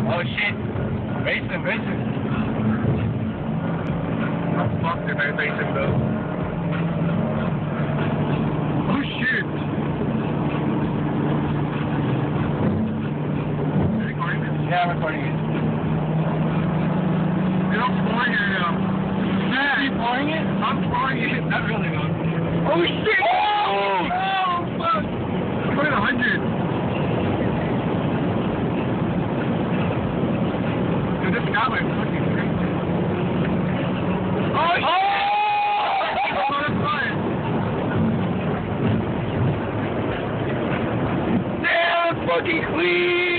Oh shit. Racing. I'm fucked if I race him though. Oh shit! Are you recording this? Yeah, I'm recording it. Dude, I'm flooring it now. Are you pouring it? I'm flooring it. Not really though. Oh shit! Oh fuck! I'm going 100. Dude, this guy went fucking crazy. Oh shit! Oh, that's fine. Damn, fucking clean!